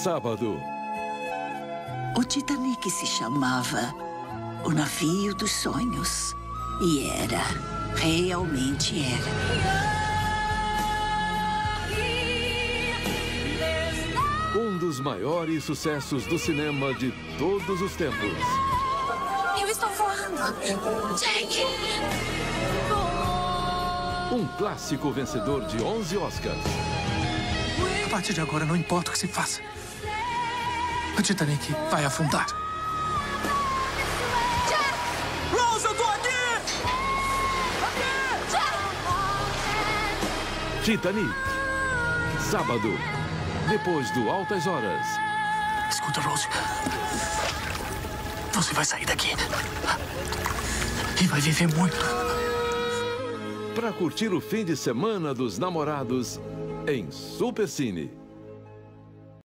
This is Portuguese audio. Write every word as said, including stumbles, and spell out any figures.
Sábado. O Titanic se chamava O Navio dos Sonhos. E era. Realmente era. Um dos maiores sucessos do cinema de todos os tempos. Eu estou voando. Jack! Um clássico vencedor de onze Oscars. A partir de agora, não importa o que se faça. O Titanic vai afundar. Rose, eu tô aqui! Titanic. Sábado. Depois do Altas Horas. Escuta, Rose. Você vai sair daqui. E vai viver muito. Para curtir o fim de semana dos namorados em Supercine.